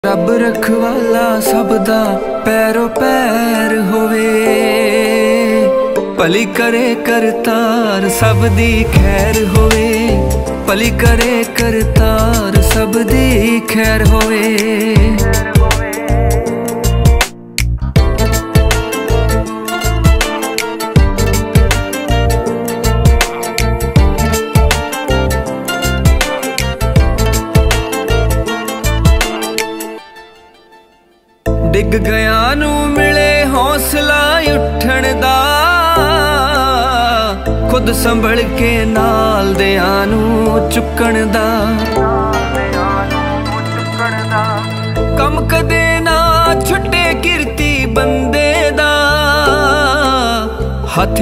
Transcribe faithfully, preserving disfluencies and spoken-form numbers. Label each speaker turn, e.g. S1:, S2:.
S1: रब रखवाला सबदा पैरों पैर होवे, भली करे करतार सब दी खैर होवे, भली करे करतार सब दी खैर होवे। डिग गया नू मिले हौसला उठण दा, खुद संभल के नाल दियां नू चुकण दा। कम कदे ना छुटे किरती बंदे दा, हथ